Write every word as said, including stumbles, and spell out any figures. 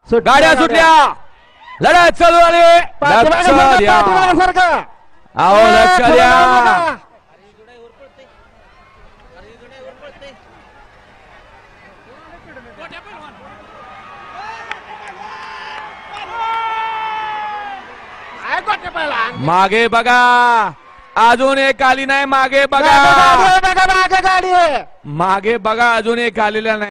गाड्या सुटल्या, लढत चालू आली, लक्ष द्या, अहो लक्ष द्या. मागे बघा, अजून एक आली नाही, मागे बघा, मागे बघा, अजून एक आलेला नाही.